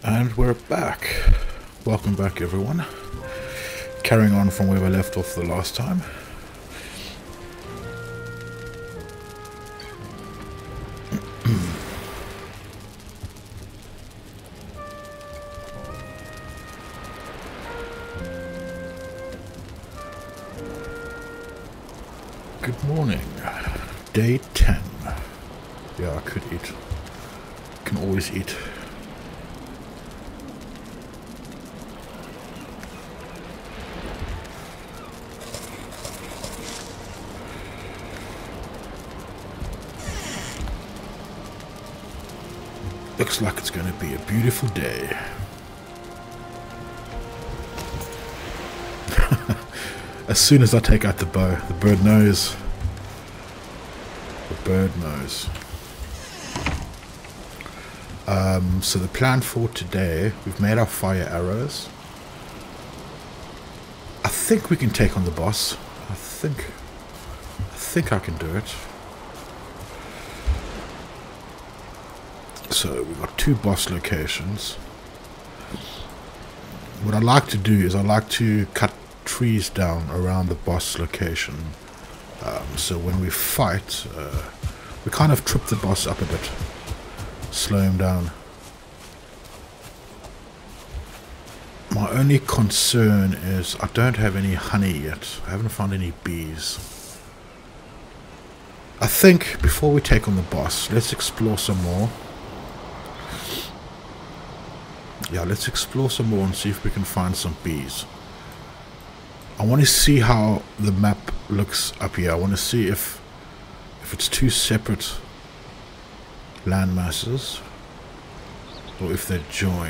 And we're back. Welcome back, everyone. Carrying on from where we left off the last time. Good morning. Day 10. Yeah, I could eat. Can always eat. Looks like it's going to be a beautiful day. As soon as I take out the bow, the bird knows. The bird knows. So the plan for today, we've made our fire arrows. I think we can take on the boss. I think I can do it. So we've got 2 boss locations. What I like to do is I like to cut trees down around the boss location. So when we fight, we kind of trip the boss up a bit. Slow him down. My only concern is I don't have any honey yet. I haven't found any bees. I think before we take on the boss, let's explore some more. Yeah, let's explore some more and see if we can find some bees. I want to see how the map looks up here. I want to see if it's 2 separate land masses or if they join.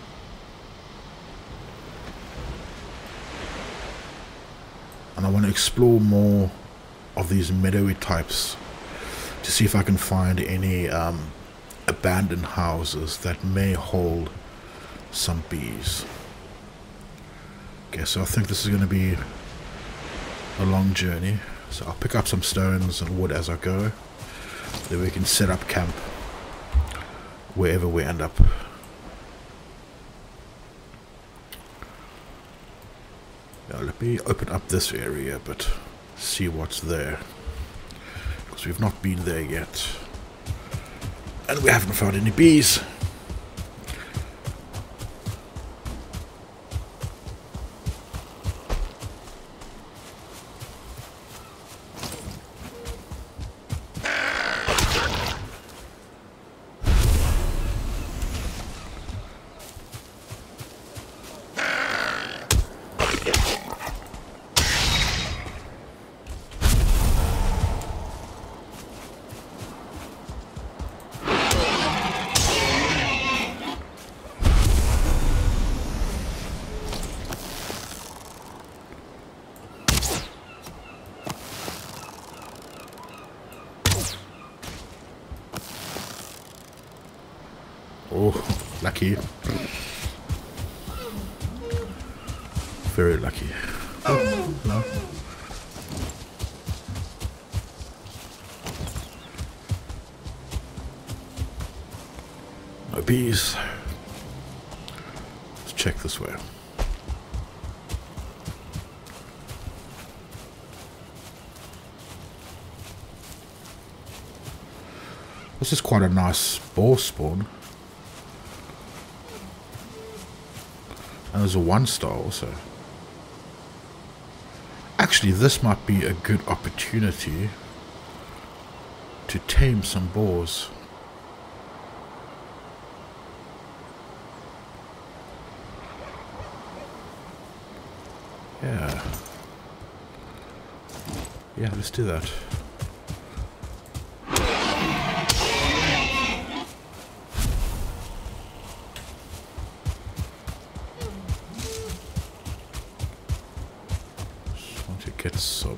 And I want to explore more of these meadowy types to see if I can find any abandoned houses that may hold some bees. Okay, so I think this is going to be a long journey. So I'll pick up some stones and wood as I go. Then we can set up camp wherever we end up. Now let me open up this area, but see what's there. Because we've not been there yet. And we haven't found any bees. Oh, lucky. Very lucky. Oh, no. No bees. Let's check this way. This is quite a nice boar spawn. And there's a 1-star also. Actually, this might be a good opportunity to tame some boars. Yeah. Yeah, let's do that. Get some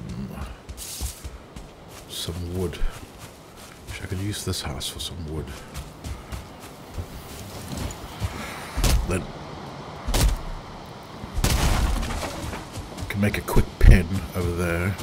wood. Wish I could use this house for some wood. Then I can make a quick pen over there.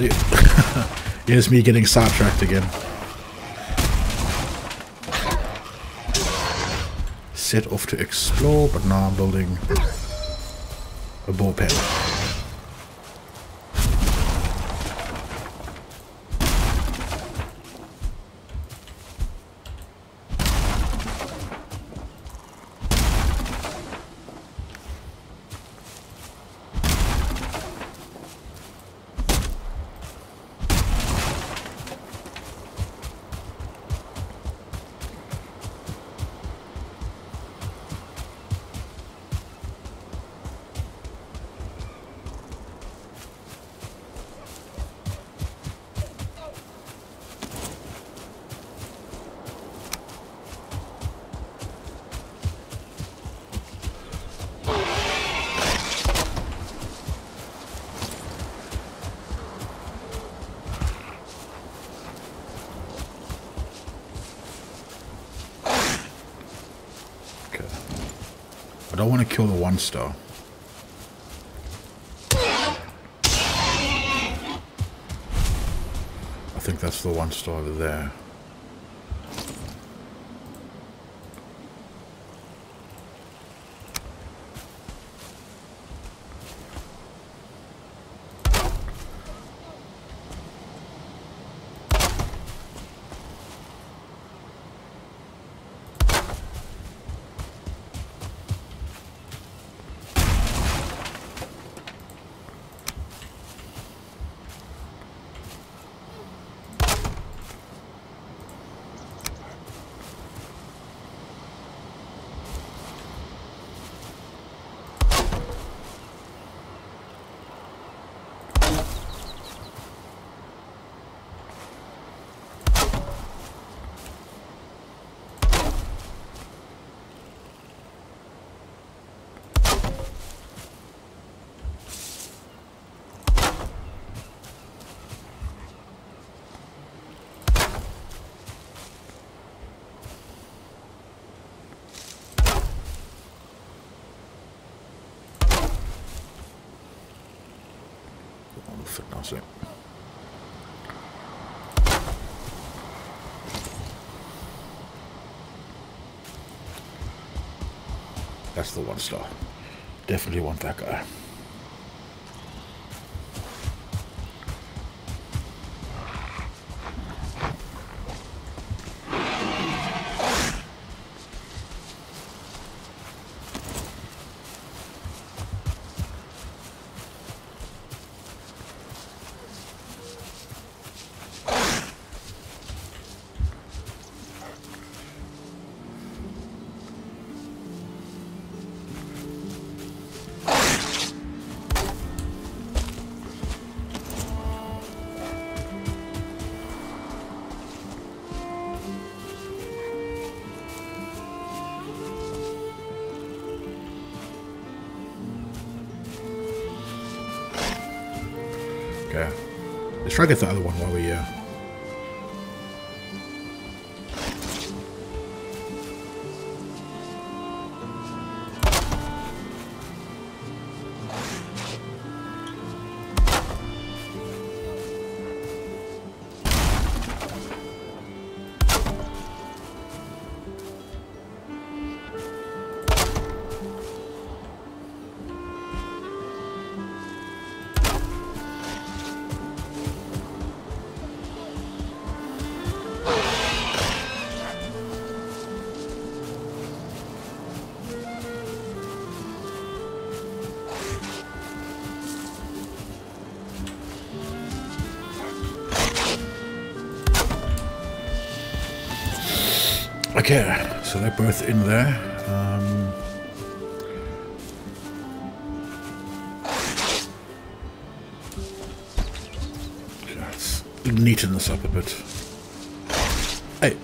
Here's me getting sidetracked again. Set off to explore, but now I'm building a ball pen. I don't want to kill the 1-star. I think that's the 1-star there. Fit now, so. That's the 1-star. Definitely want that guy. Okay. Let's try to get the other one while we're here. Okay, so they're both in there. Let's neaten this up a bit. Hey.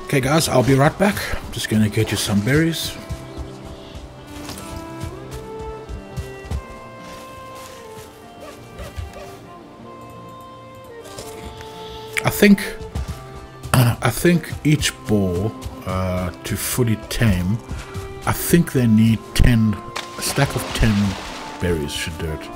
Okay guys, I'll be right back. I'm just gonna get you some berries. I think each boar to fully tame, I think they need a stack of 10 berries should do it.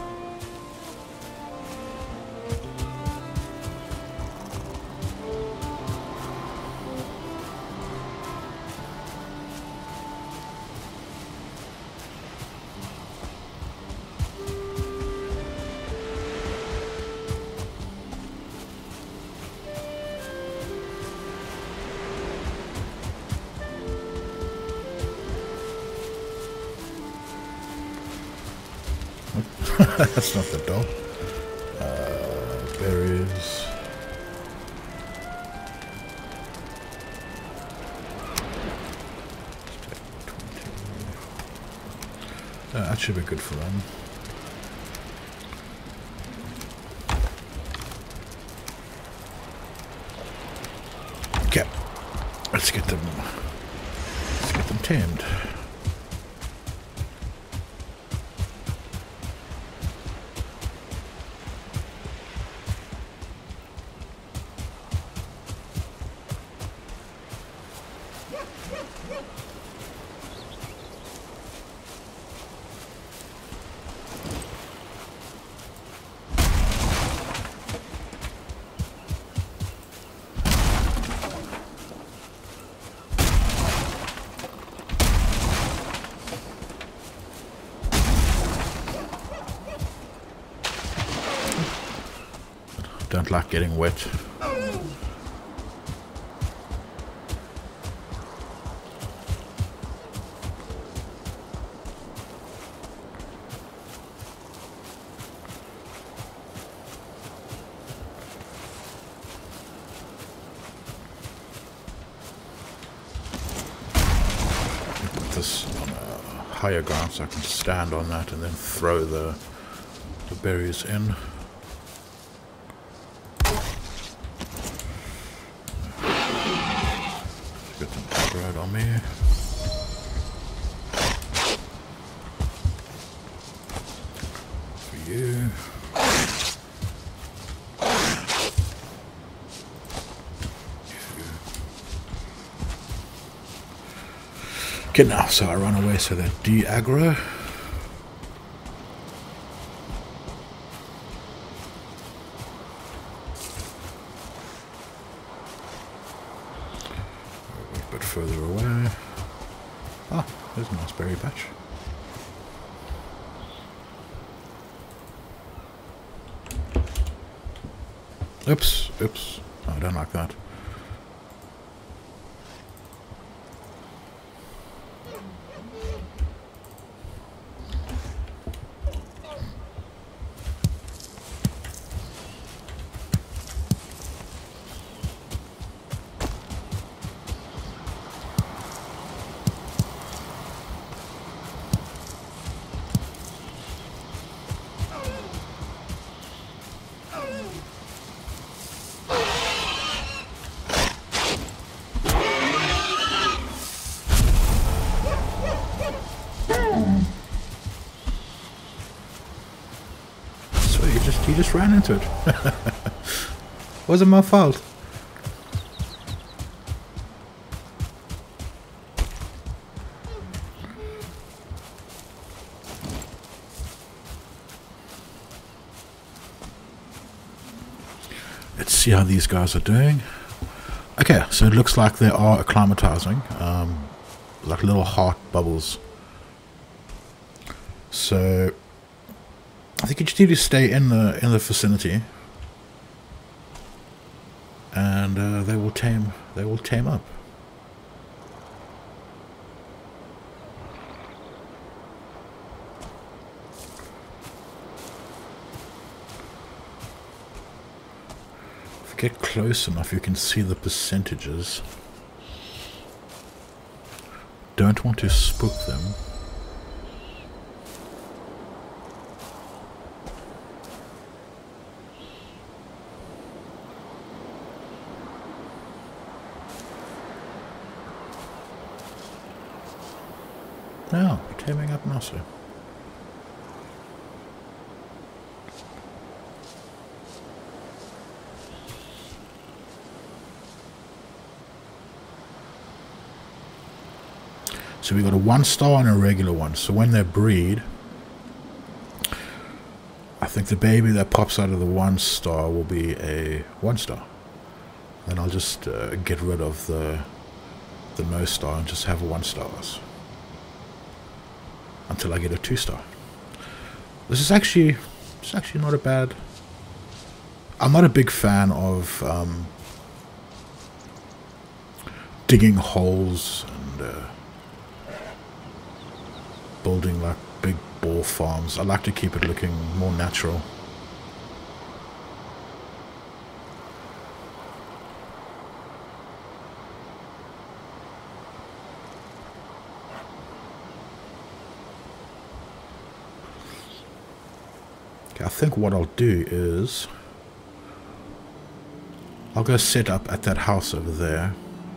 That's not the doll. Berries. That should be good for them. Okay, let's get them tamed. Don't like getting wet. Put this on a higher ground so I can stand on that and then throw the berries in. On me. For you. Okay, now, so I run away so that de-aggro. Further away. Ah, there's a nice berry patch. Oops, oops. Oh, I don't like that. He just ran into it. Wasn't my fault. Let's see how these guys are doing. Okay, so it looks like they are acclimatizing, like little heart bubbles. So I think you just need to stay in the vicinity, and they will tame up. If you get close enough, you can see the percentages. Don't want to spook them. now? Taming up Nasu. So we got a 1-star and a regular one. So when they breed, I think the baby that pops out of the 1-star will be a 1-star. Then I'll just get rid of the no star and just have a 1-stars until I get a 2-star. This is actually not a bad. I'm not a big fan of digging holes and building like big ball farms. I like to keep it looking more natural. Okay, I think what I'll do is I'll go set up at that house over there.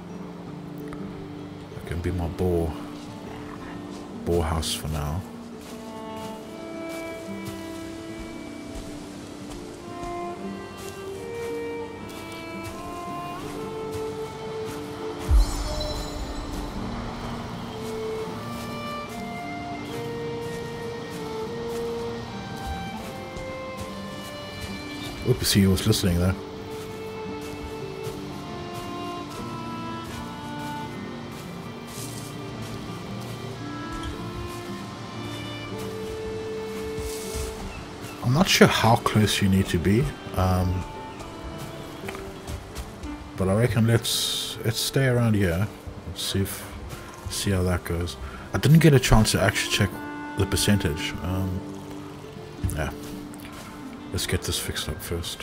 That can be my boar house for now. Oops, he was listening there. I'm not sure how close you need to be, but I reckon let's stay around here. Let's see how that goes. I didn't get a chance to actually check the percentage. Yeah, let's get this fixed up first.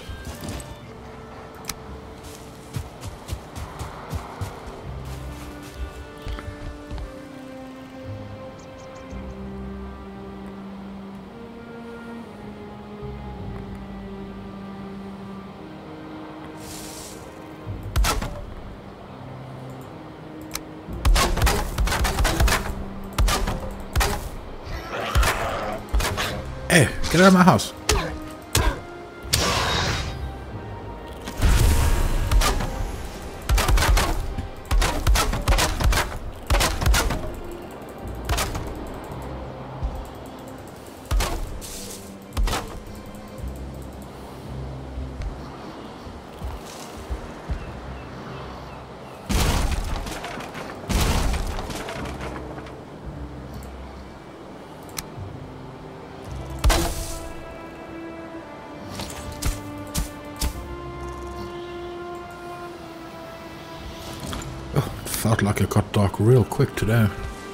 Hey, get out of my house. Felt like it got dark real quick today.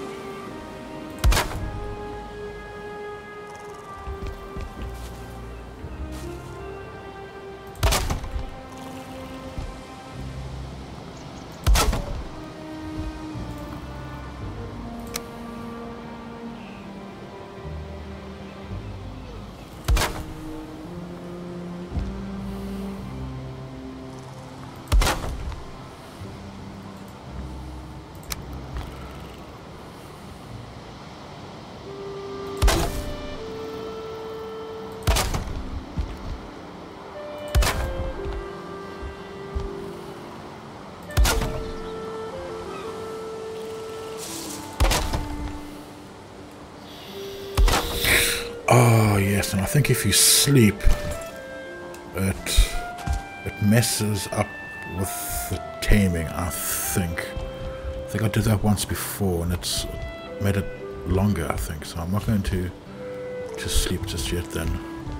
Oh yes, and I think if you sleep, it messes up with the taming. I think I did that once before, and it's made it longer. I think so. I'm not going to sleep just yet. Then.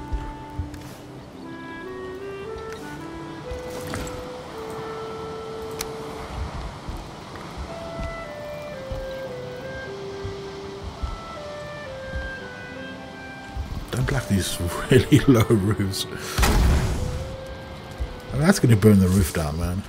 Don't like these really low roofs. And that's going to burn the roof down, man.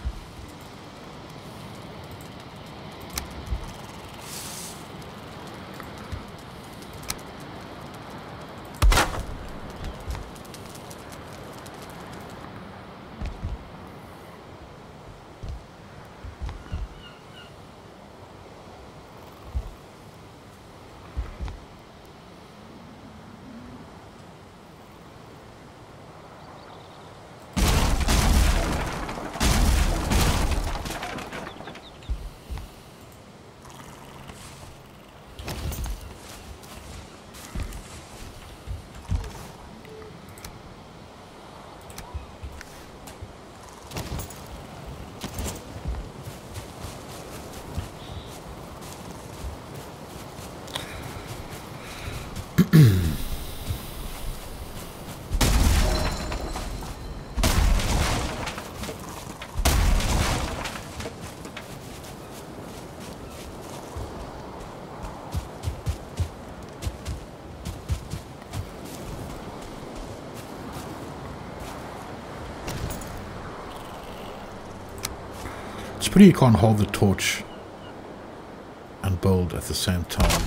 It's pretty you can't hold the torch and build at the same time.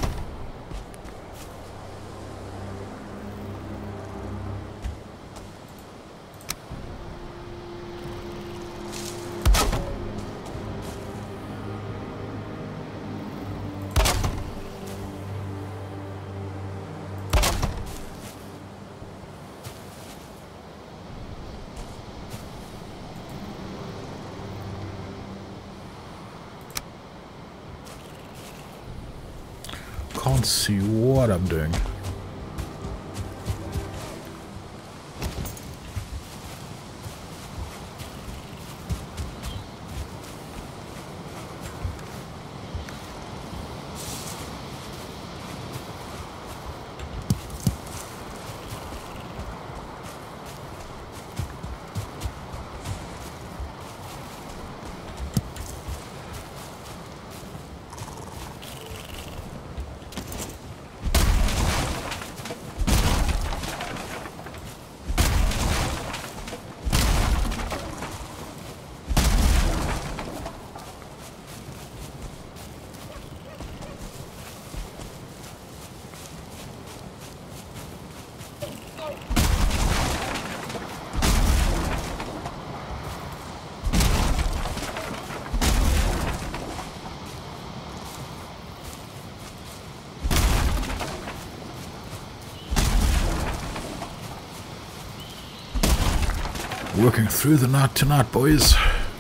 Can't see what I'm doing. Working through the night tonight, boys.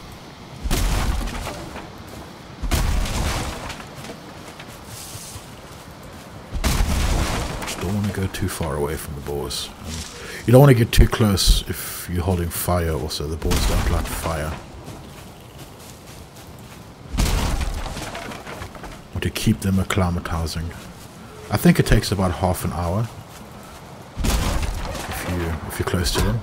Just don't want to go too far away from the boars. You don't want to get too close if you're holding fire also. The boars don't like fire. Want to keep them acclimatizing. I think it takes about half an hour if you're close to them.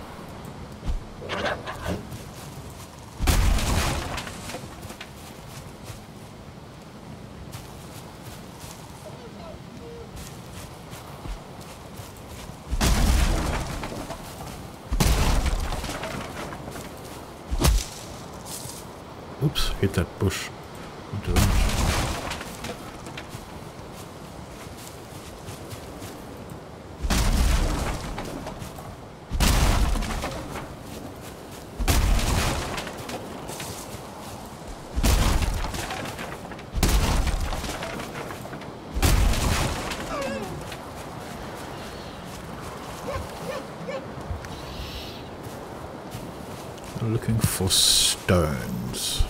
Oops, hit that bush. Into that. Looking for stones.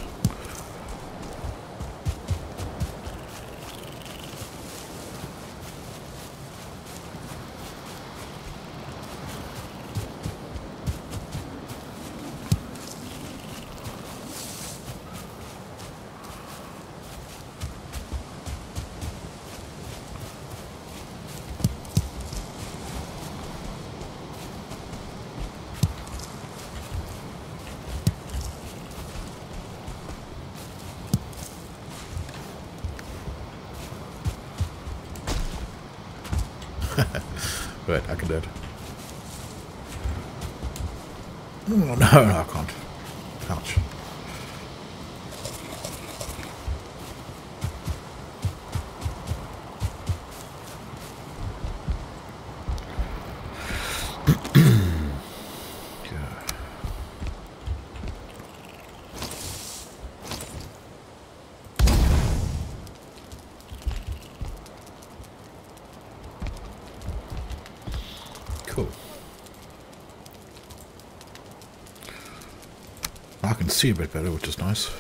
Right, I can do it. Oh, no, I can't. Ouch. Cool. I can see a bit better, which is nice.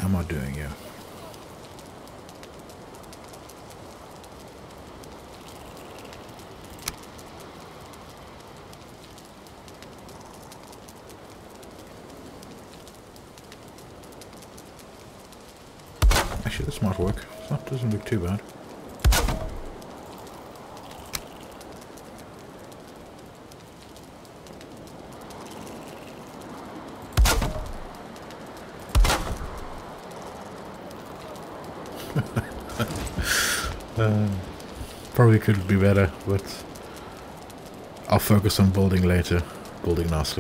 am I doing here? Actually, this might work. It doesn't look too bad. Probably could be better, but I'll focus on building later. Building nicely.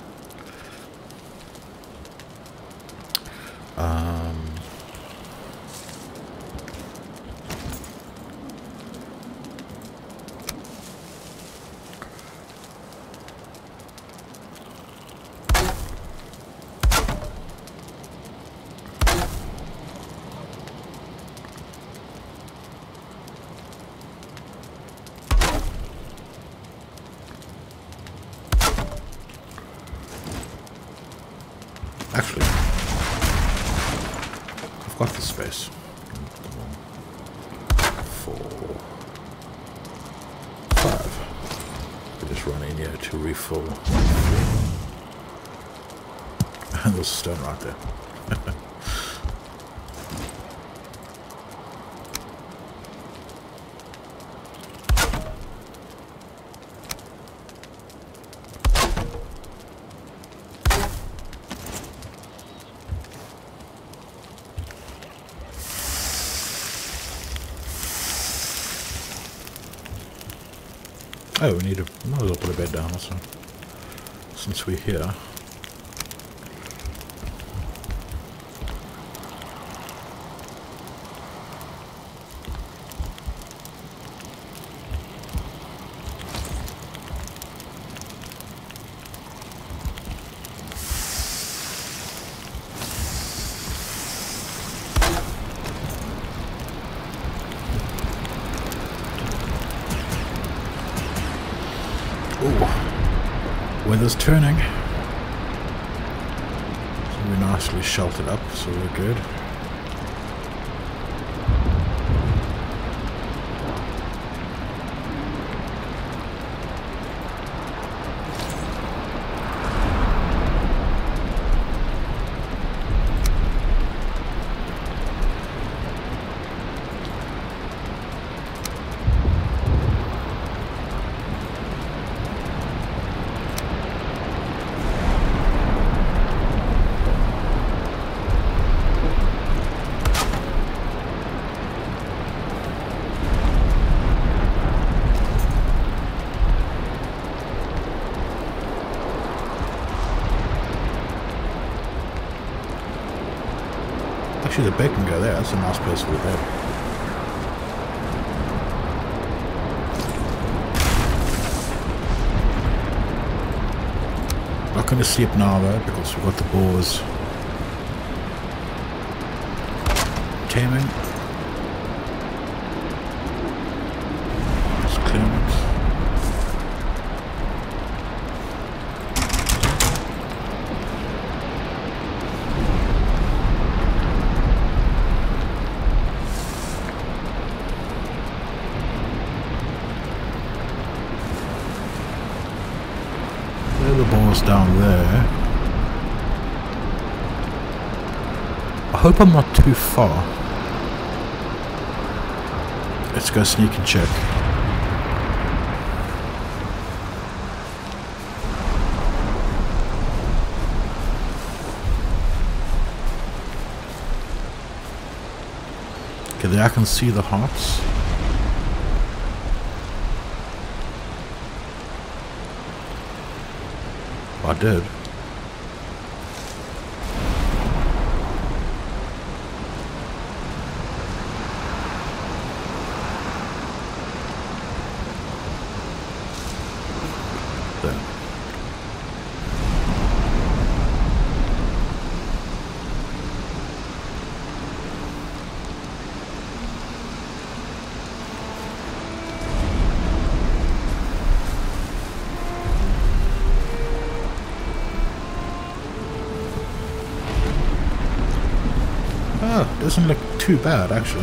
Actually, I've got the space. 4, 5. We just run in here to refill. And there's stone right there. Oh, we need to, might as well put a bed down also, since we're here. Weather's turning, so we're nicely sheltered up, so we're good. Actually, the bed can go there. That's a nice place for the bed. Not going to sleep now though, because we've got the boars taming. Just clean it. The boars down there. I hope I'm not too far. Let's go sneak and check. Okay, there I can see the hearts. I did. There. doesn't look too bad, actually.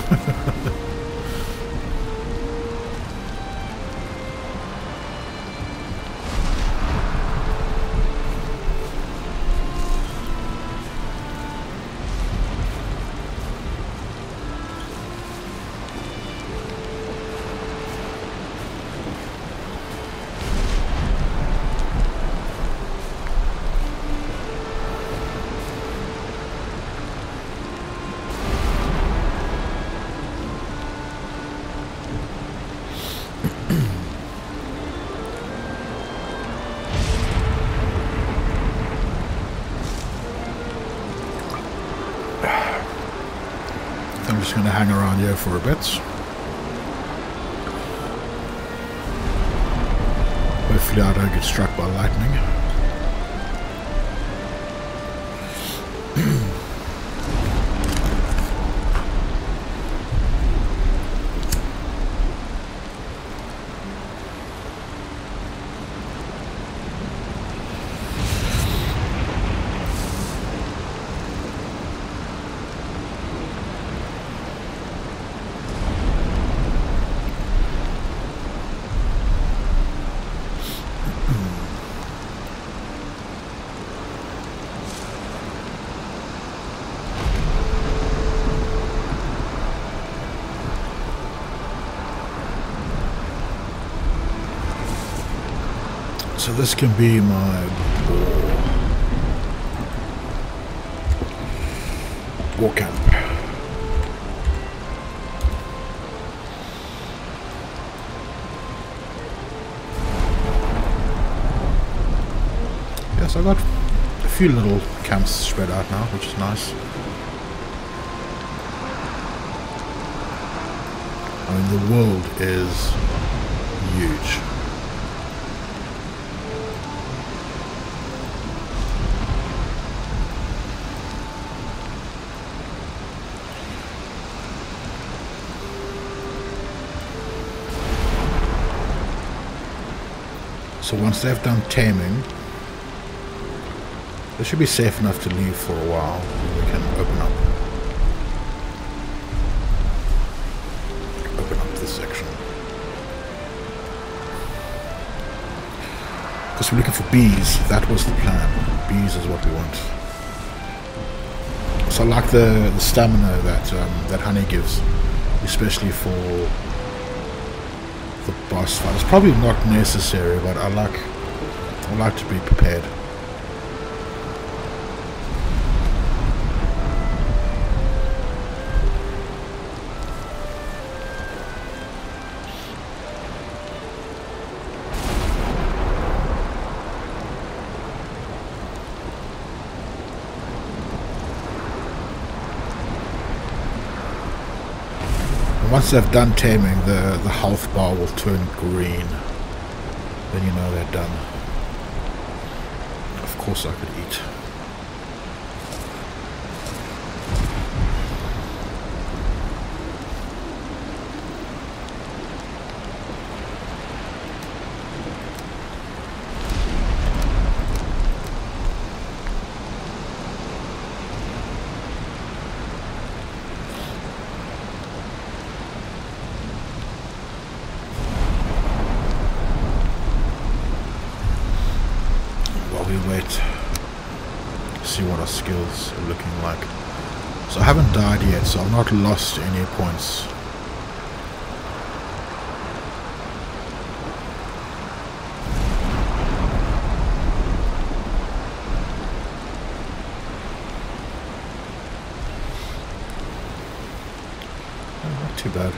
I'm just going to hang around here for a bit. Hopefully I don't get struck by lightning. So this can be my war camp. Yes, I got a few little camps spread out now, which is nice. I mean, the world is huge. So once they've done taming, they should be safe enough to leave for a while. We can open up this section. Because we're looking for bees. That was the plan. Bees is what we want. So I like the stamina that honey gives, especially for the boss fight. It's probably not necessary, but I like to be prepared. Once they've done taming, the health bar will turn green. Then you know they're done. Of course I could eat. See what our skills are looking like. So I haven't died yet, so I've not lost any points. Not too bad.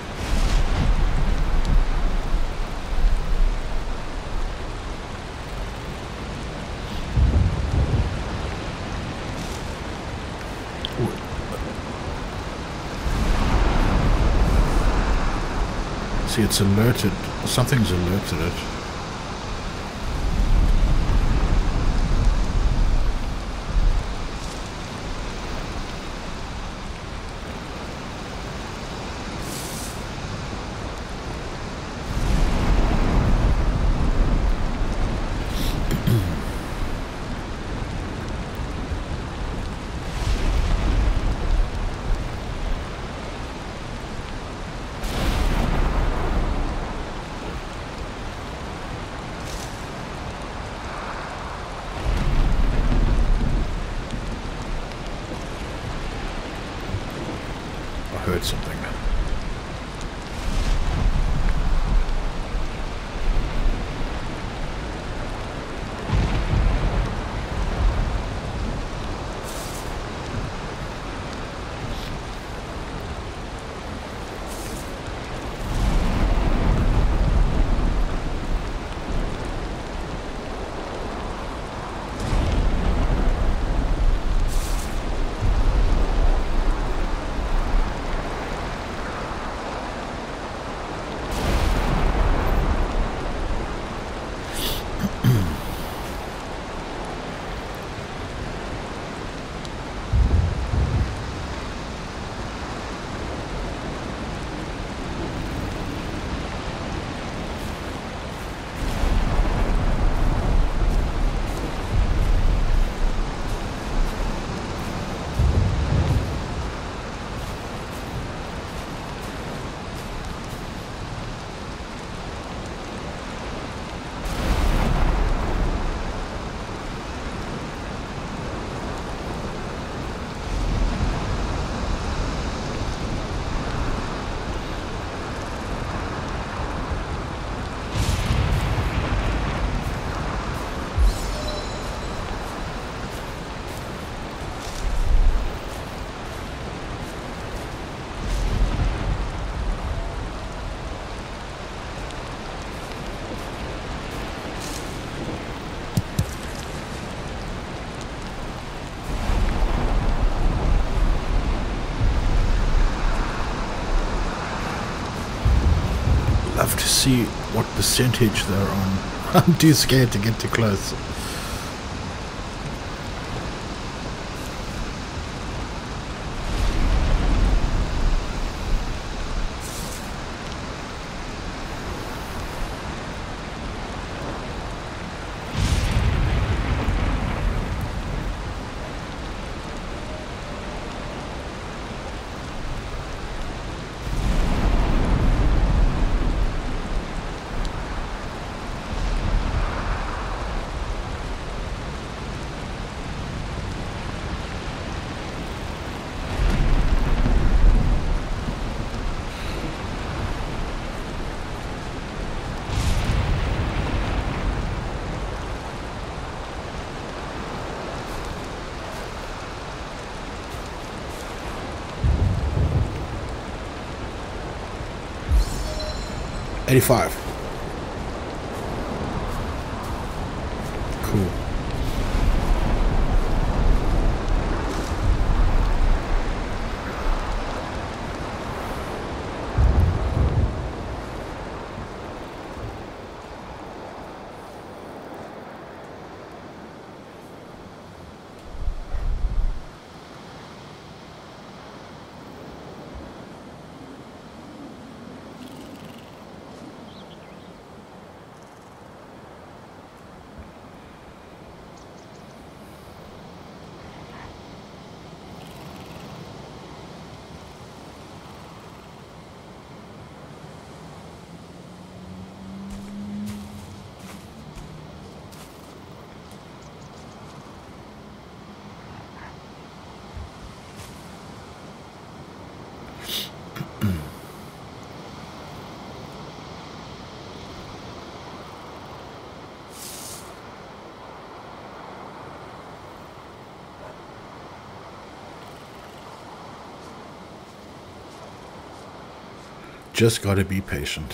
See, it's alerted. Something's alerted it. read something. Love to see what percentage they're on. I'm too scared to get too close. $85. Cool. Just gotta be patient.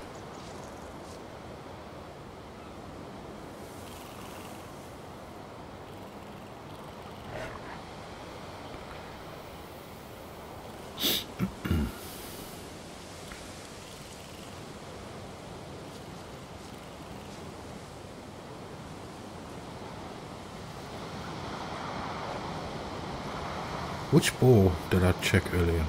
Which ball did I check earlier?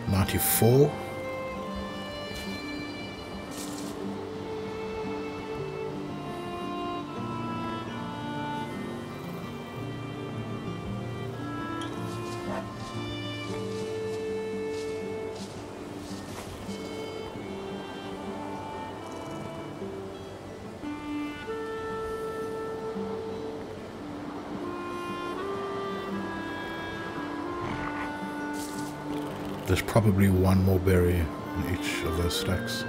94. There's probably one more berry in each of those stacks.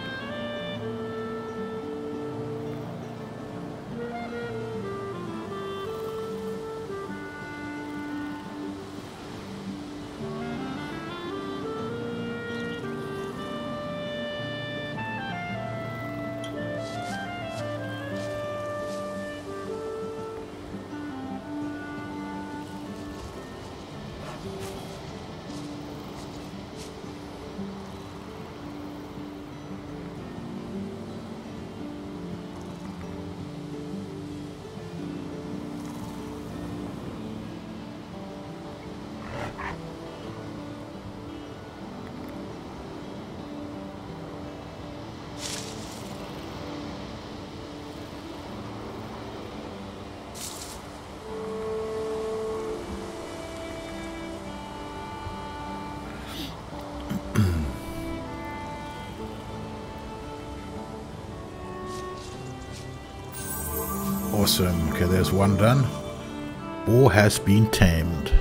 Awesome. Okay, there's one done. Boar has been tamed.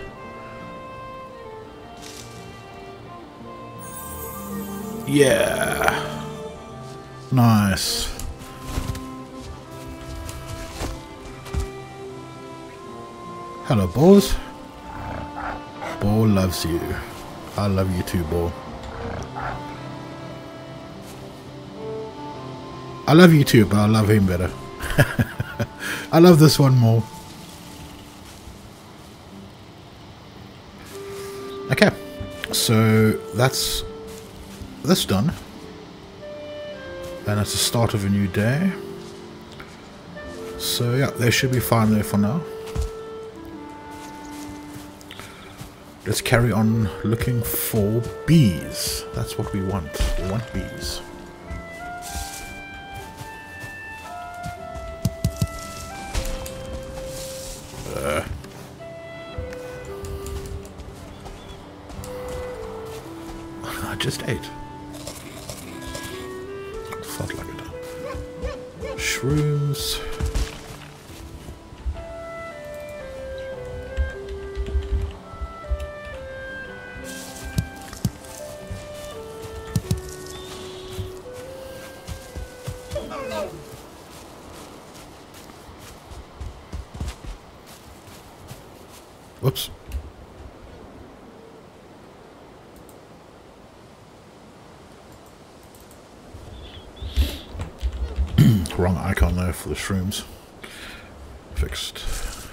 Yeah. Nice. Hello, boars. Boar loves you. I love you too, boar. I love you too, but I love him better. I love this one more. Okay, so that's done. And it's the start of a new day. So yeah, they should be fine there for now. Let's carry on looking for bees. That's what we want. We want bees. I just ate. Felt like it. Shrooms. Whoops. Wrong icon there for the shrooms. Fixed.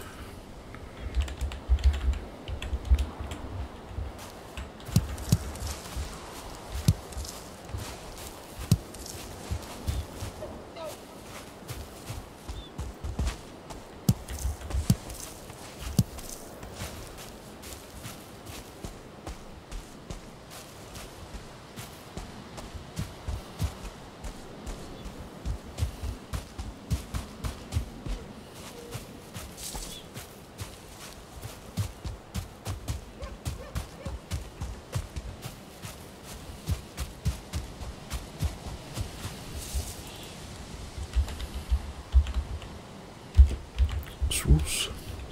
Swoosh.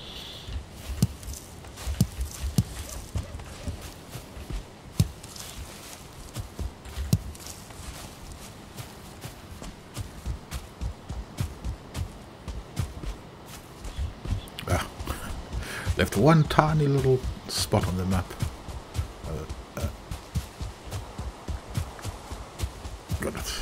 Ah, left one tiny little spot on the map. Got it.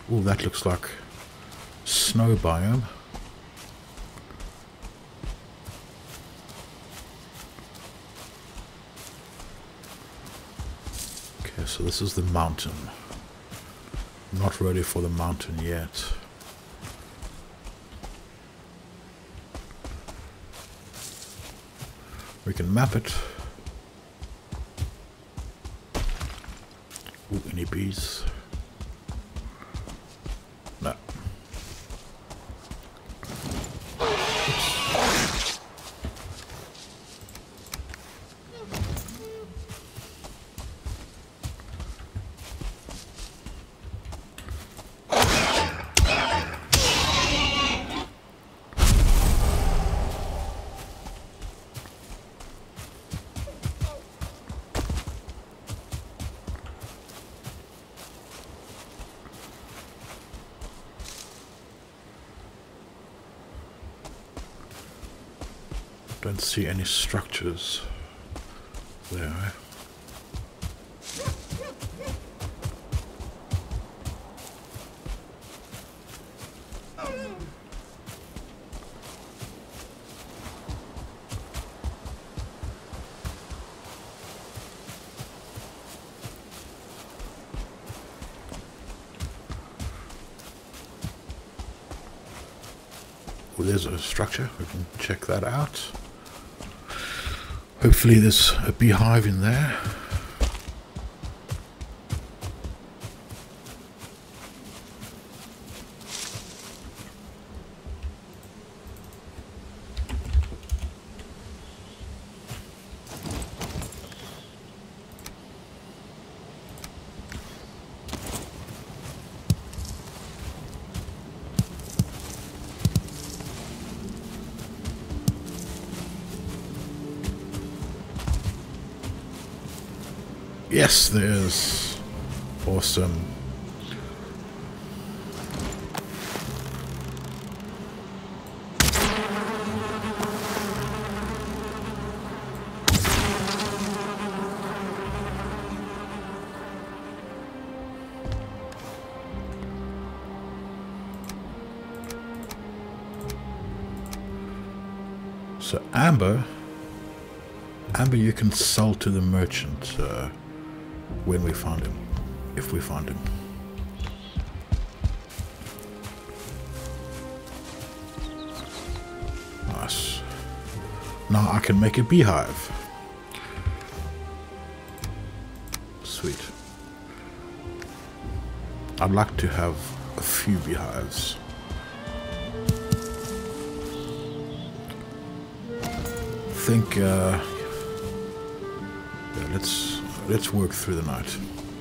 Oh, that looks like snow biome. Okay, so this is the mountain. Not ready for the mountain yet. We can map it. Ooh, any bees? No. Don't see any structures there. Well, there's a structure. We can check that out. Hopefully there's a beehive in there. Yes, there is. Awesome. So amber you can sell to the merchant when we find him, if we find him. Nice. Now I can make a beehive. Sweet. I'd like to have a few beehives. I think yeah, let's work through the night.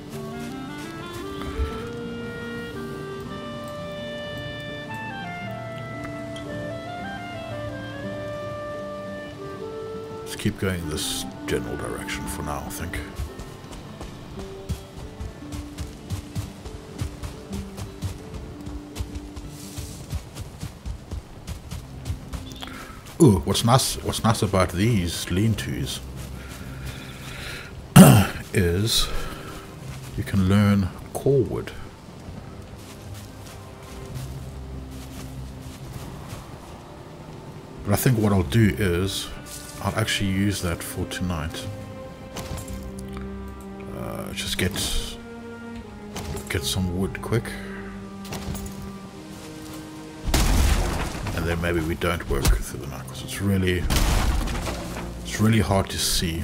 Let's keep going this general direction for now, I think. Ooh, what's nice about these lean-tos is you can learn core wood. But I think what I'll do is I'll actually use that for tonight. Just get some wood quick. And then maybe we don't work through the night because it's really hard to see.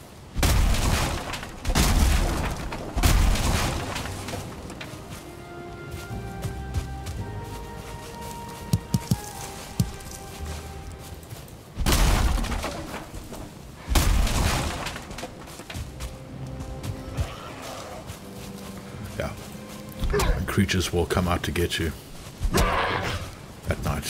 Yeah, and creatures will come out to get you at night.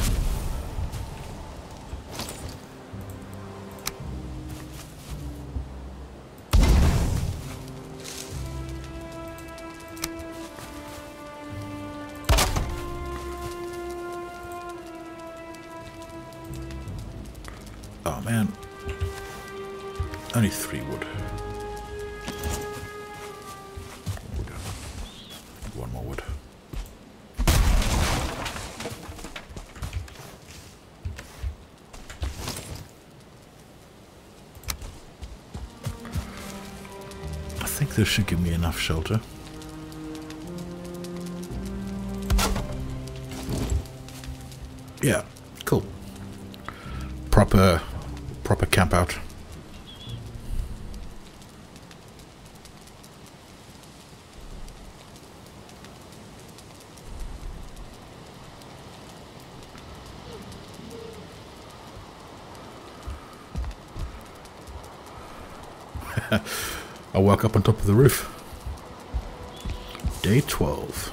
Oh man, only 3 wood. One more wood. this should give me enough shelter. Yeah, cool. Proper camp out. I woke up on top of the roof. Day 12.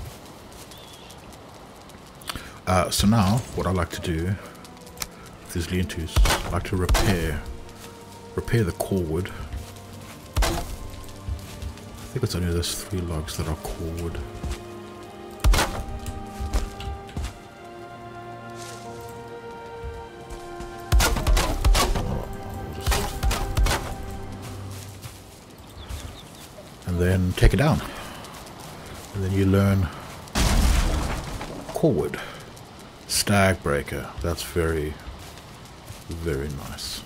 So now, what I like to do with these lean-tos, I like to repair the core wood. I think it's only those 3 logs that are core wood. And then take it down. And then you learn core wood. Stag breaker. That's very, very nice.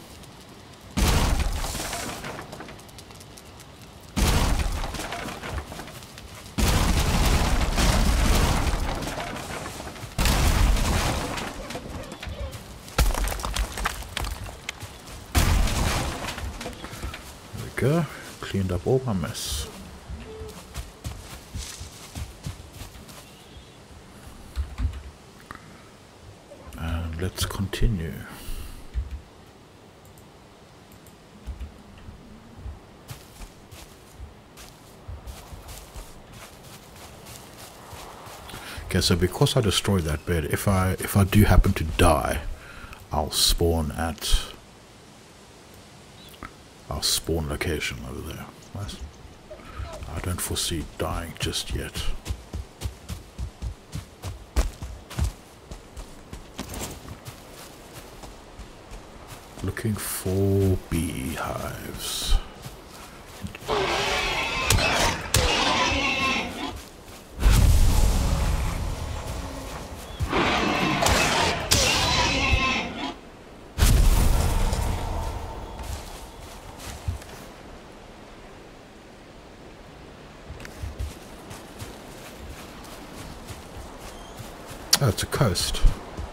There we go. Cleaned up all my mess. Let's continue. Okay, so because I destroyed that bed, if I do happen to die, I'll spawn location over there. Nice. I don't foresee dying just yet. Looking for beehives. Oh, it's a coast.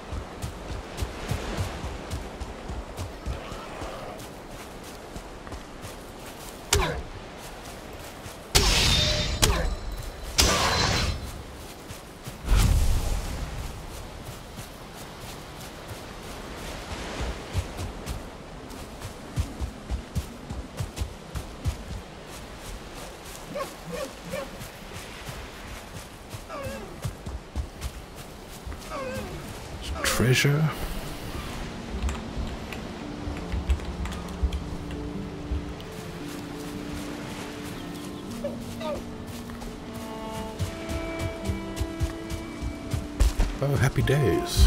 Treasure. Oh, happy days.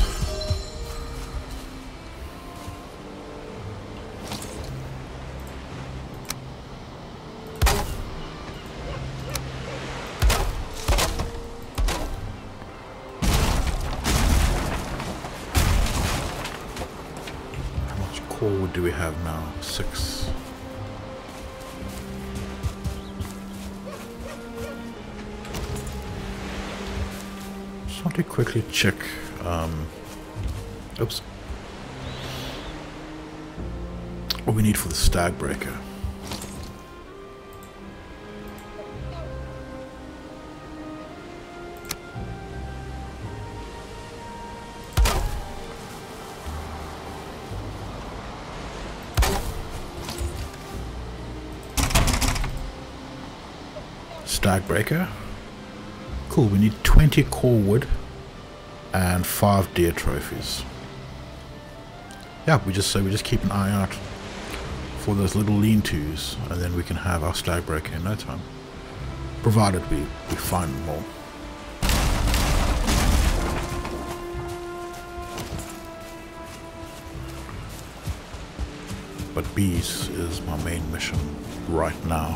What do we have now? 6. Just want to quickly check. Oops. What we need for the stag breaker. Stag breaker. Cool, we need 20 core wood and 5 deer trophies. Yeah, we just keep an eye out for those little lean-tos, and then we can have our stag breaker in no time. Provided we find more. But bees is my main mission right now.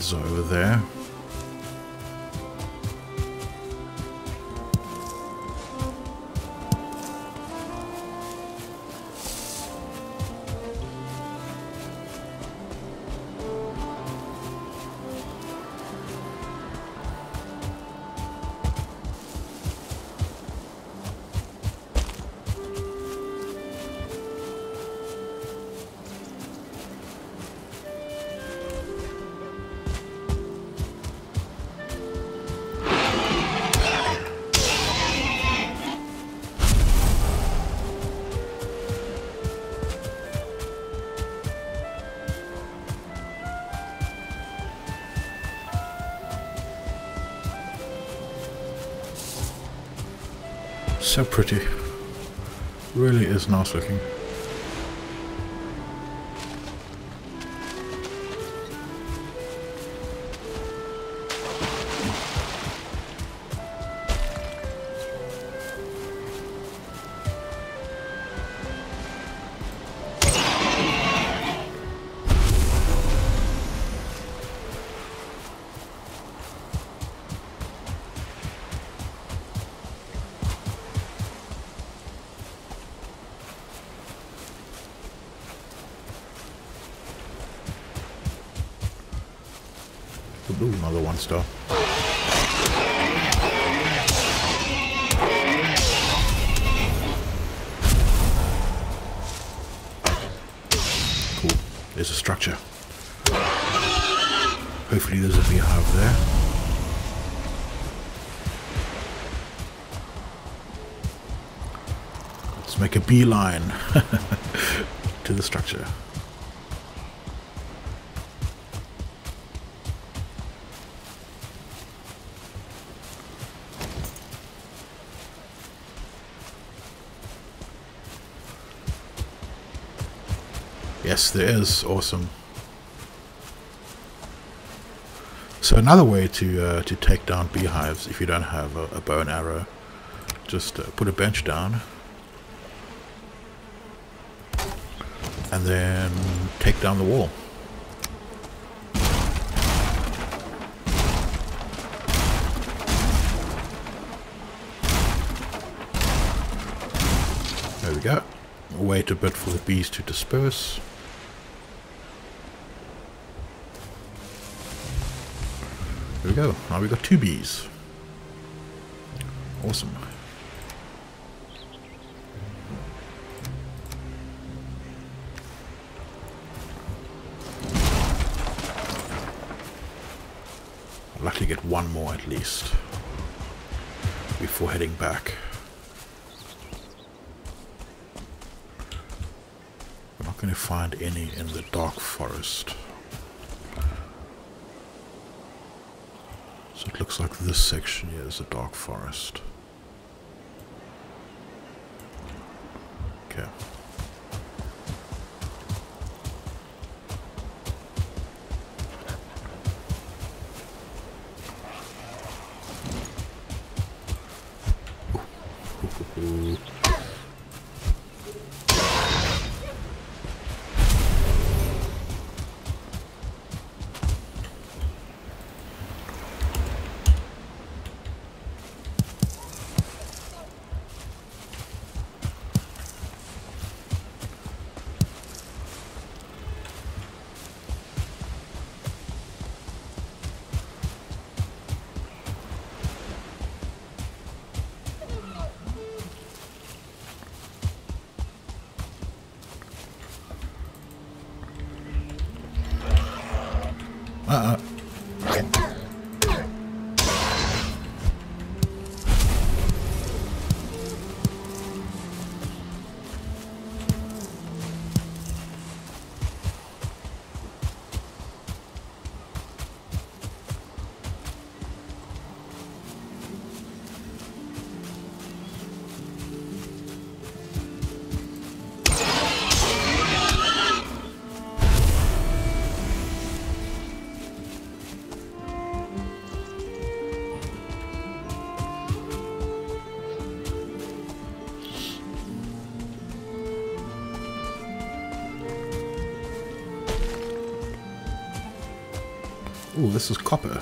beehives are over there. So pretty. Really is nice looking. Ooh, another 1 star. Cool. There's a structure. Hopefully there's a beehive there. Let's make a beeline to the structure. Yes, there is. Awesome. So another way to take down beehives, if you don't have a bow and arrow, just put a bench down and then take down the wall. There we go. Wait a bit for the bees to disperse. There we go. Now we've got 2 bees. Awesome. I'd like to get 1 more at least before heading back. I'm not going to find any in the dark forest. So it looks like this section here is a dark forest. Okay. Ooh. Oh, this is copper.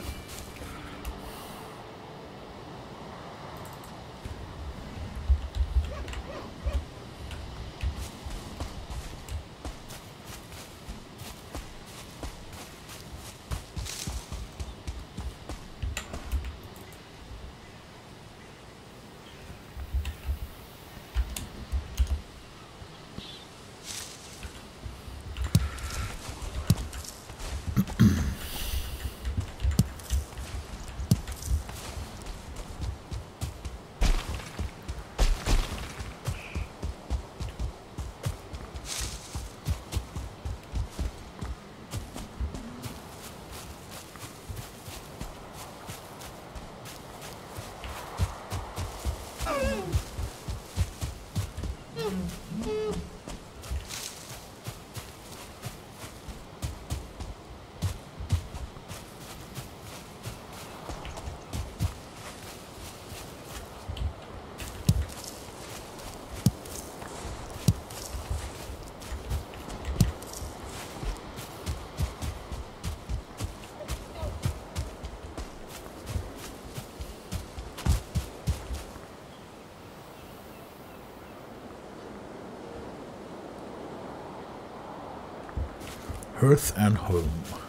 Hearth and home.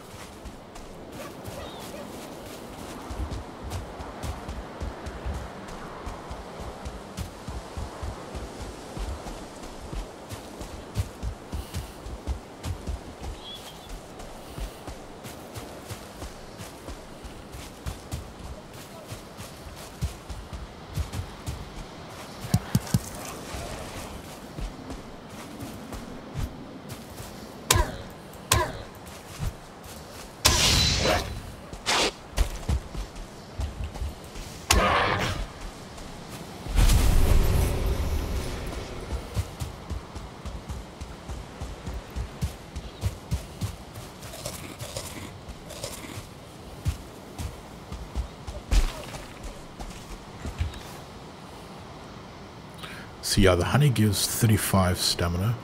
So yeah, the honey gives 35 stamina,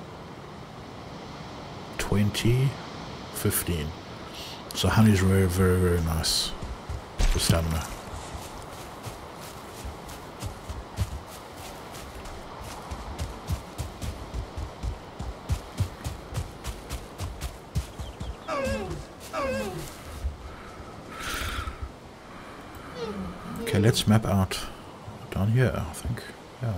20, 15. So honey is very, very, very nice for stamina. Okay, let's map out down here, I think. Yeah.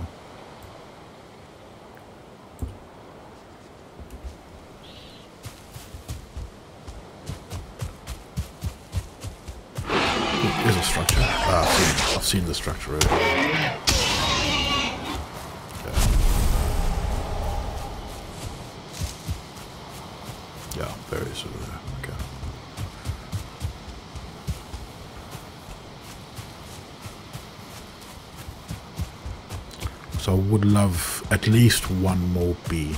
There's a structure. Ah, I've seen the structure already. Yeah, berries over there. Okay. So I would love at least one more bee.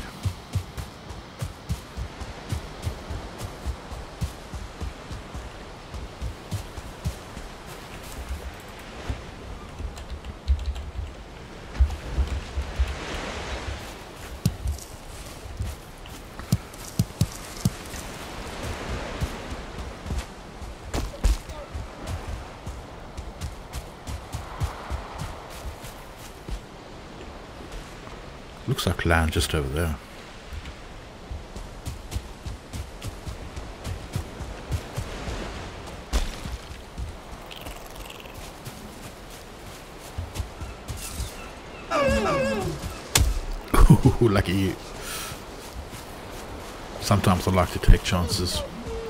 Looks like land just over there. Ooh, lucky you. Sometimes I like to take chances.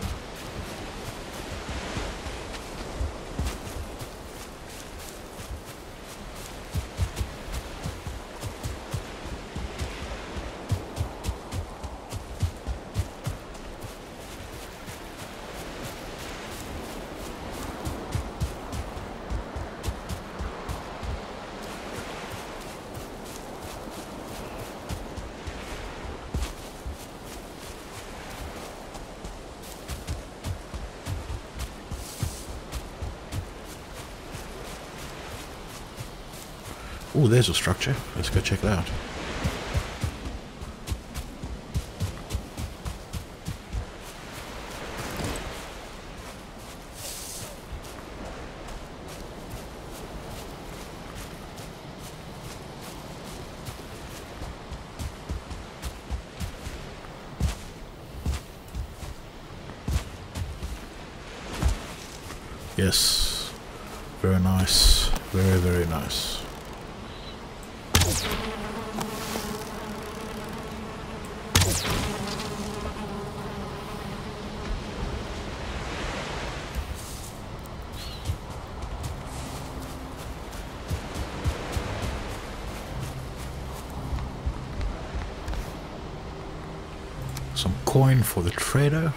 Oh, there's a structure. Let's go check that out. Yes. Very nice. Very, very nice. Some coin for the trader.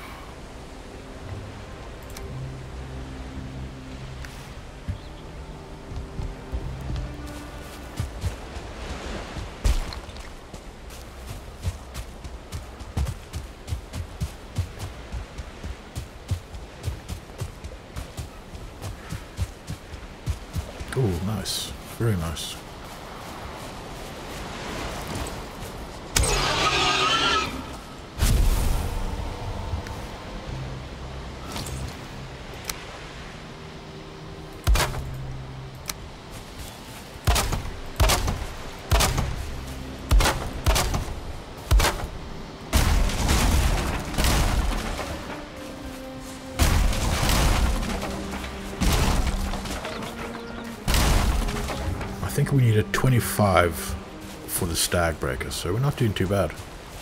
Oh, nice. Very nice. I think we needed 25 for the stag breaker, so we're not doing too bad.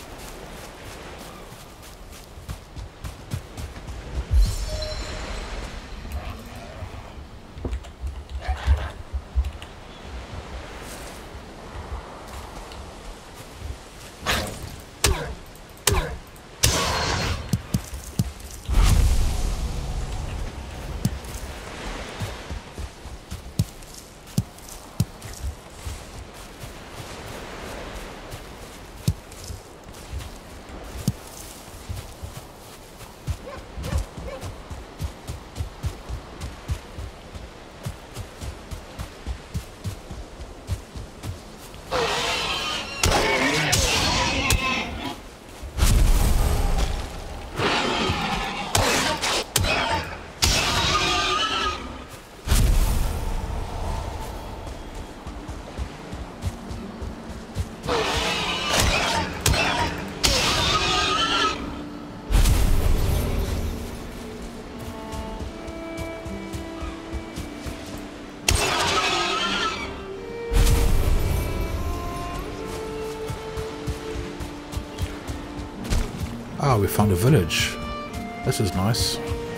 Ah, we found a village. This is nice.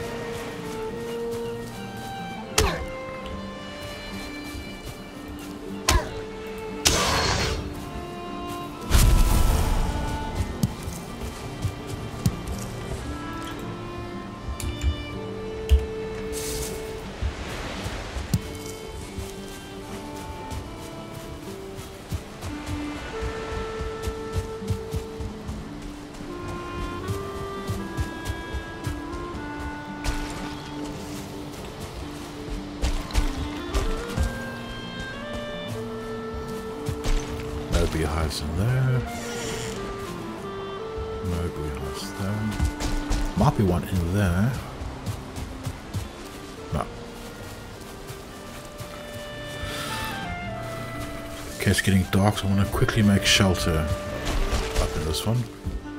No beehives in there. No beehives there. Might be one in there. No. Okay, it's getting dark, so I'm going to quickly make shelter up in this one.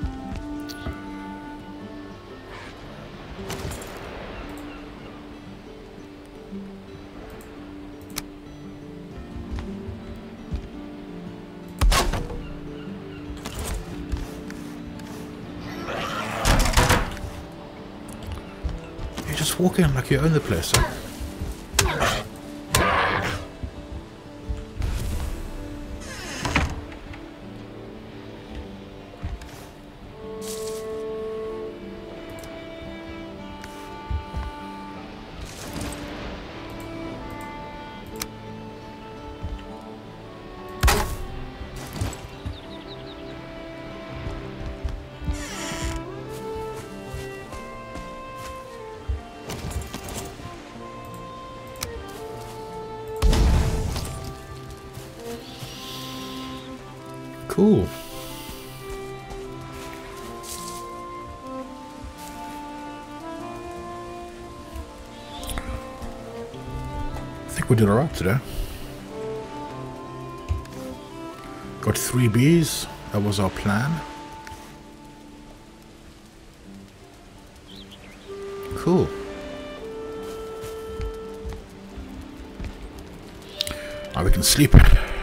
Just walk in like you own the place, huh? Cool. I think we did alright today. Got 3 bees. That was our plan. Cool. Now we can sleep.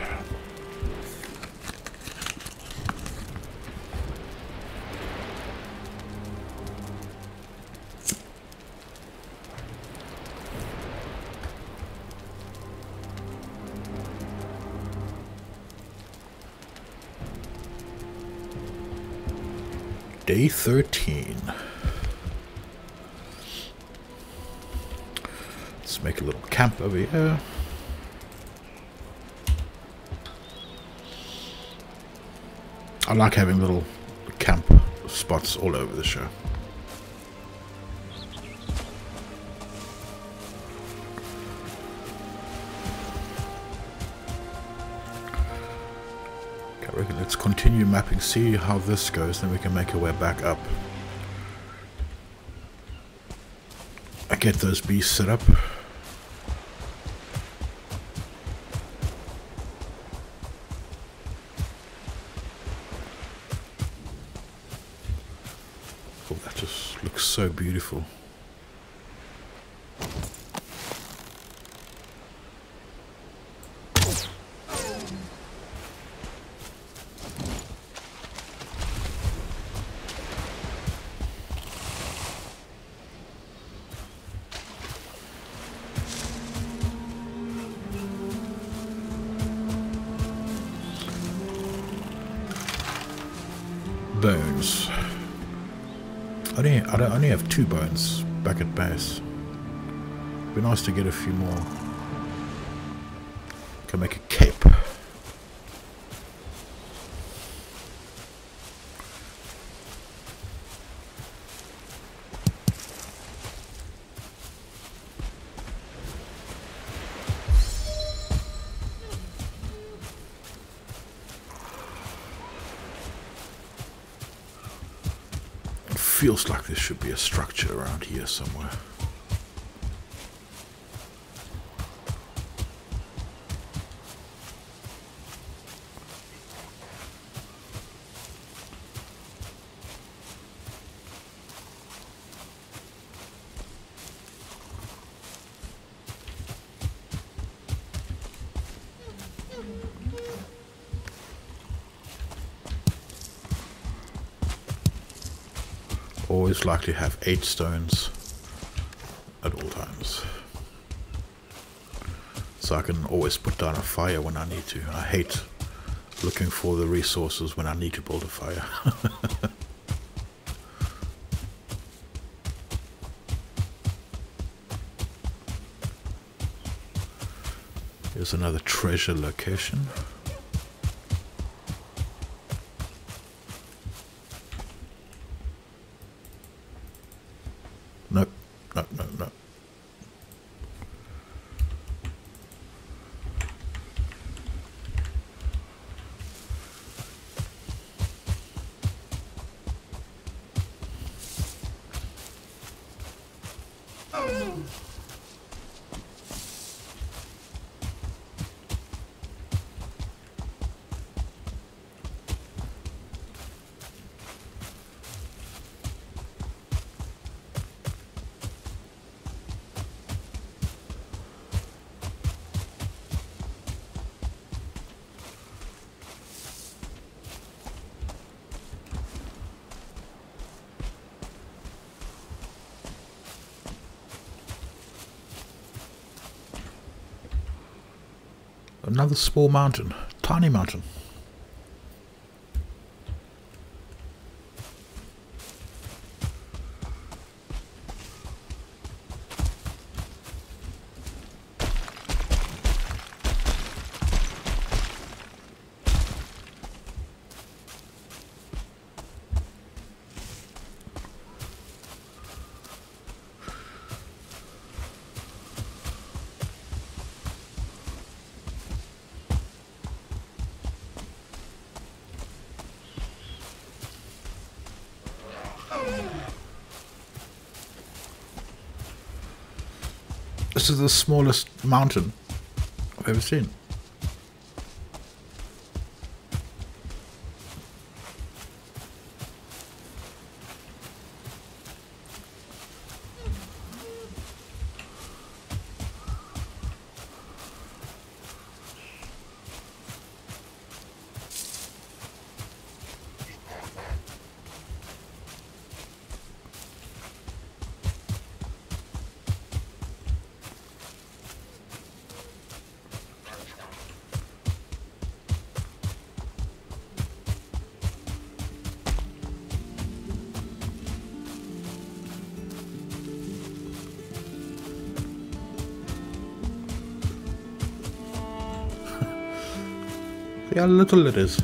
Day 13. Let's make a little camp over here. I like having little camp spots all over the show. Okay, let's continue mapping, see how this goes, then we can make our way back up. I get those beasts set up. Oh, that just looks so beautiful. Bones. I only have 2 bones back at base. Be nice to get a few more. Can make a cape. Feels like there should be a structure around here somewhere. Always likely have 8 stones at all times, so I can always put down a fire when I need to. I hate looking for the resources when I need to build a fire. Here's another treasure location. Nope, no, no, no. Another small mountain, tiny mountain. This is the smallest mountain I've ever seen. Yeah, little it is.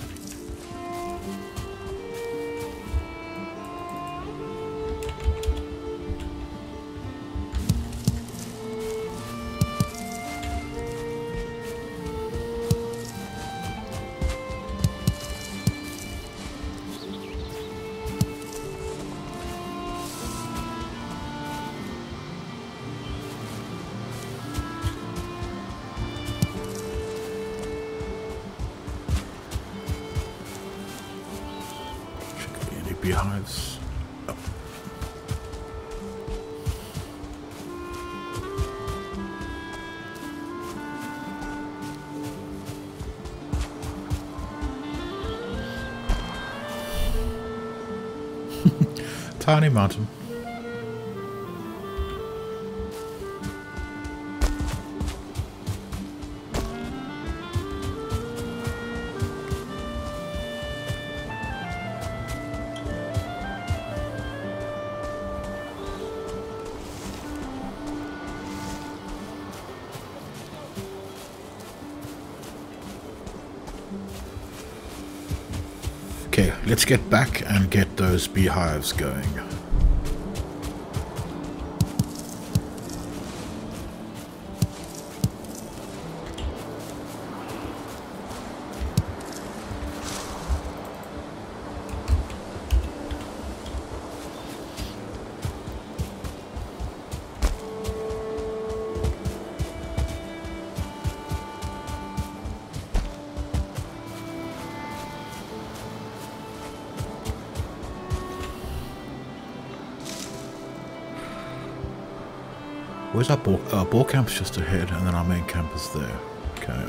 Beehives. Oh. Tiny mountain. Okay, let's get back and get those beehives going. Where's our ball camp's just ahead, and then our main camp is there. Okay.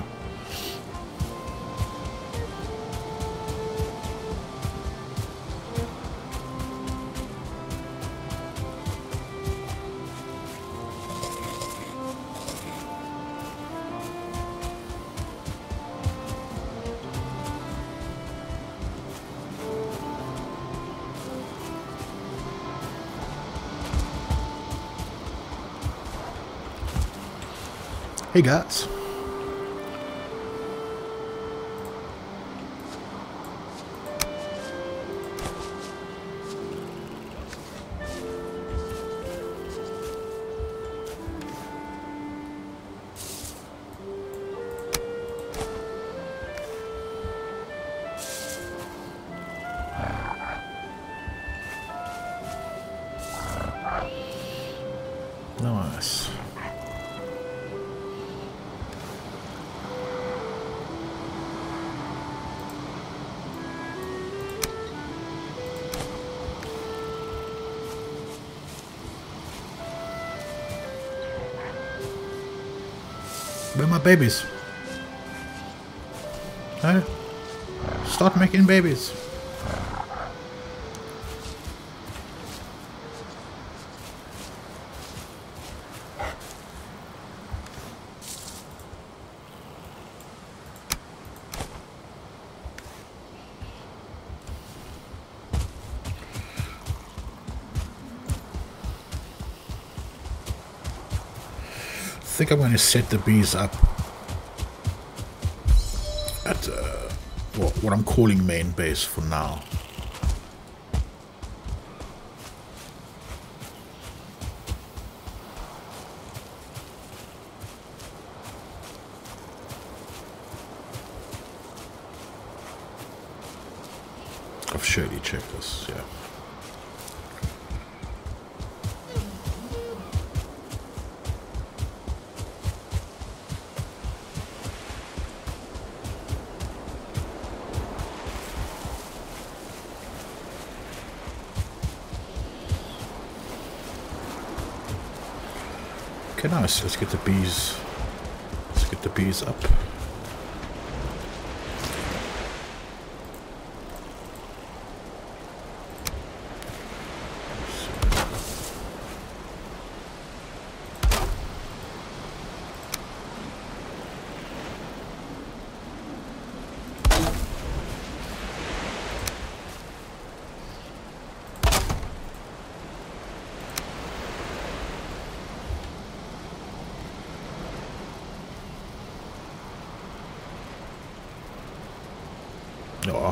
Hey guys. Nice. Where are my babies? Hey, start making babies. I think I'm going to set the bees up at what I'm calling main base for now. I've surely checked this, yeah. Okay, nice. Let's get the bees. Let's get the bees up. Oh.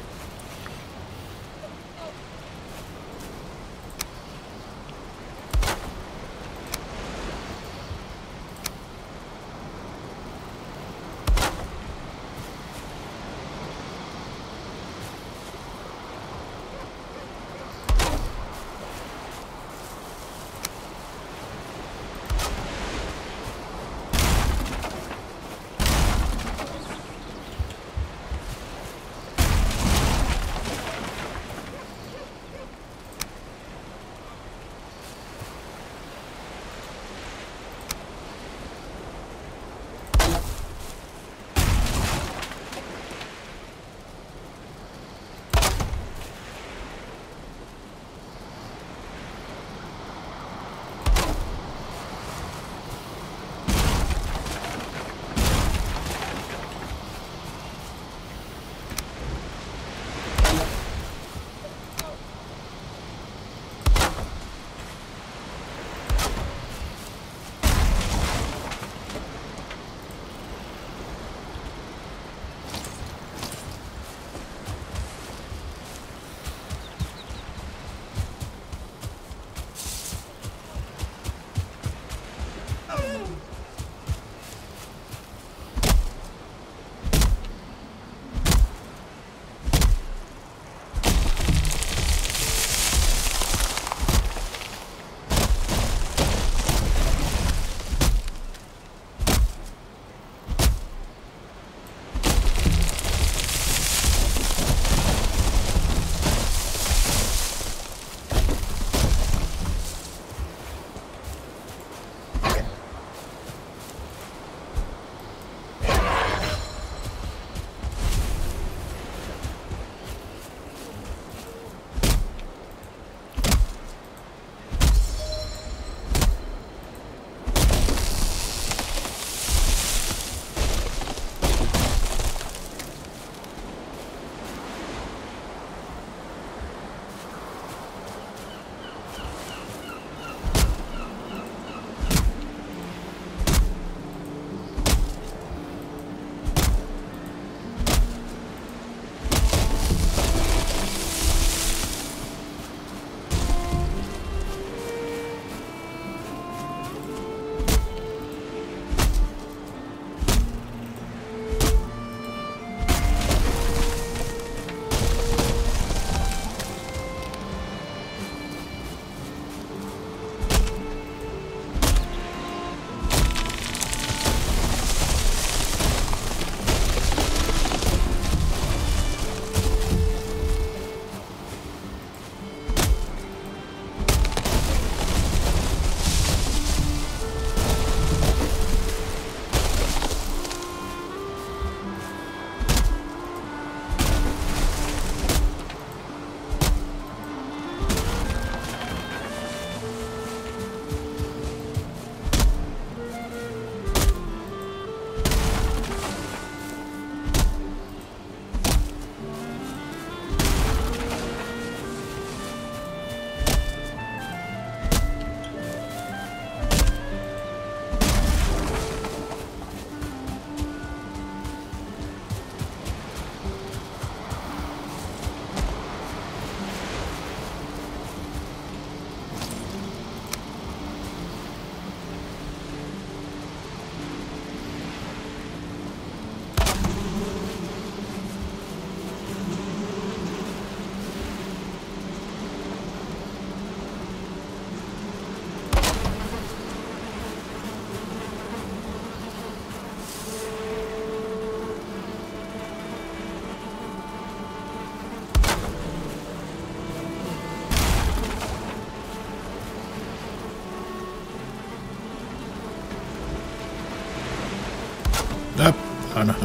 Nope. Oh, no.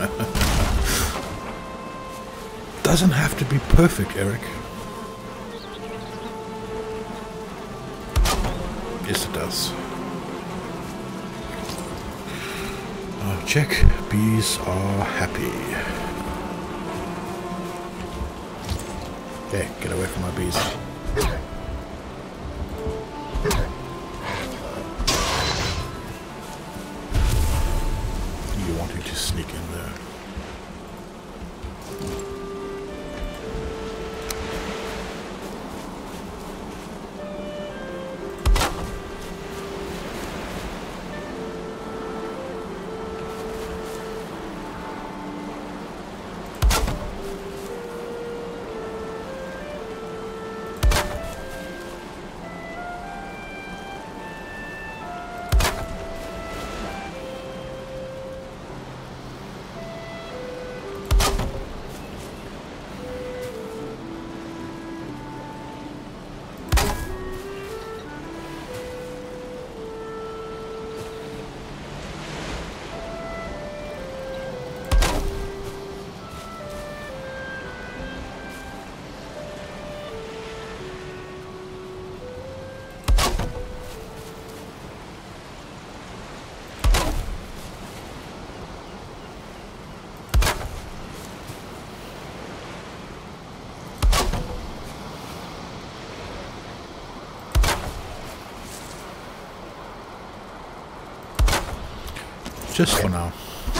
Doesn't have to be perfect, Eric. Yes, it does. Check. Bees are happy. Hey, get away from my bees. You wanted to sneak in there. Just for now.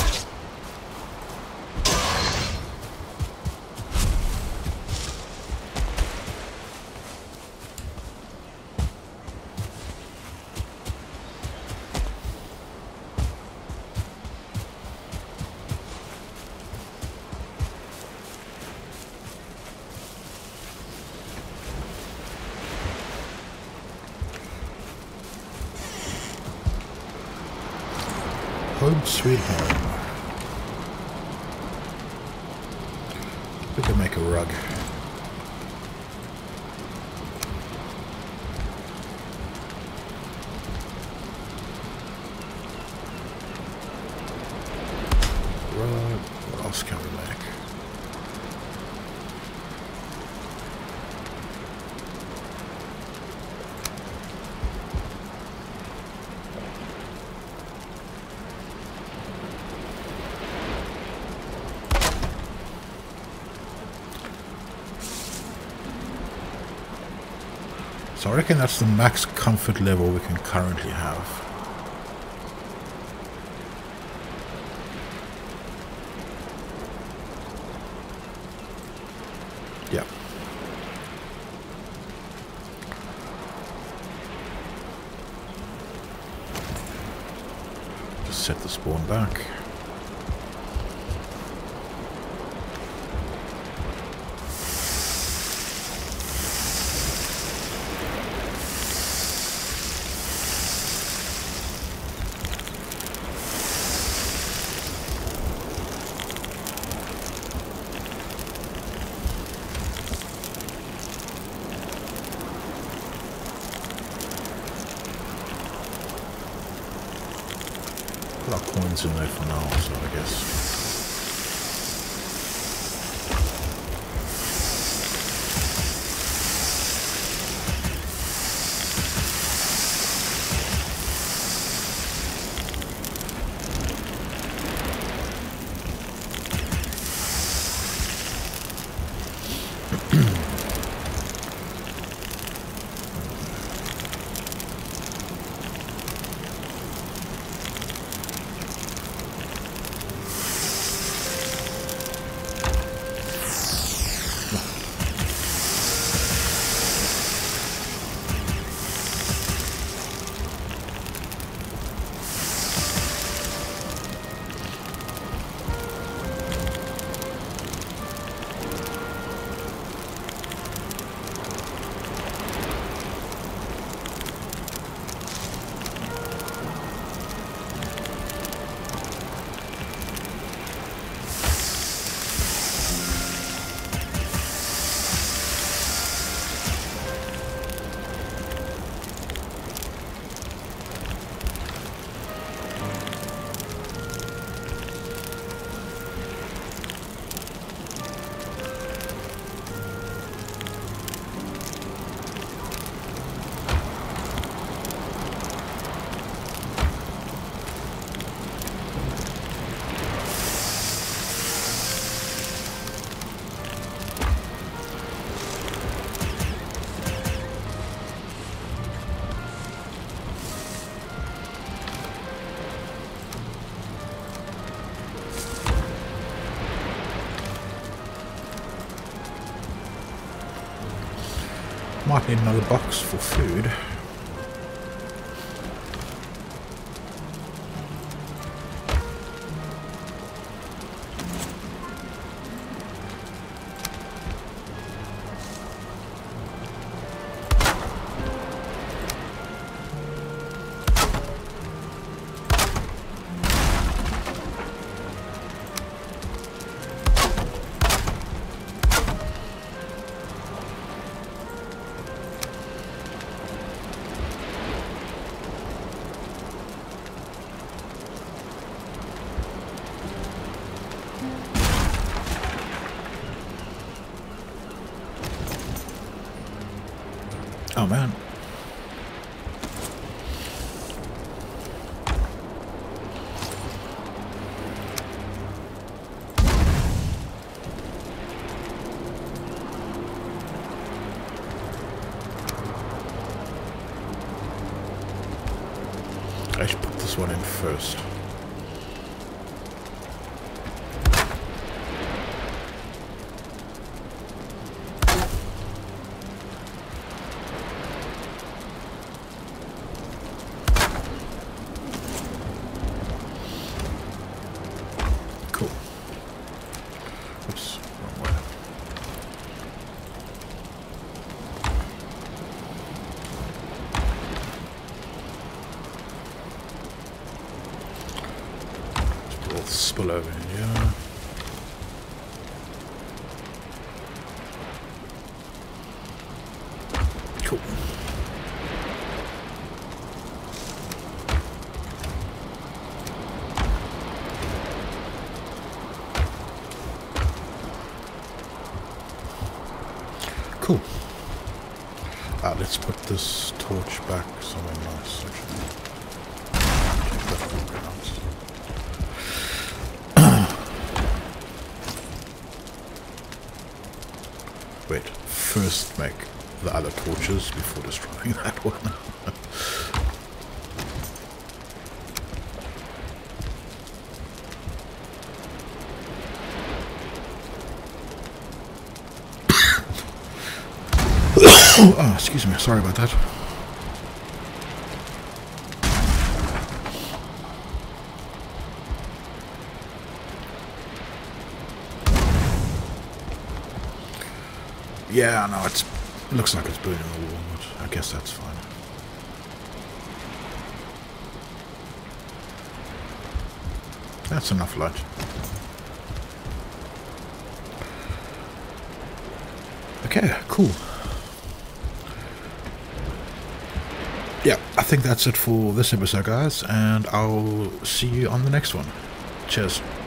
Home sweet home. We can make a rug. Rug. What else can we make? So I reckon that's the max comfort level we can currently have. Yeah. Just set the spawn back. Put our coins in there for now, so I guess. Might need another box for food. Oh man. I should put this one in first. spill over here. Cool. Cool. Let's put this torch back somewhere nice, actually. Wait, first make the other torches before destroying that one. Oh, excuse me, sorry about that. Yeah, no, it looks like it's burning the wall, but I guess that's fine. That's enough light. Okay, cool. Yeah, I think that's it for this episode, guys, and I'll see you on the next one. Cheers.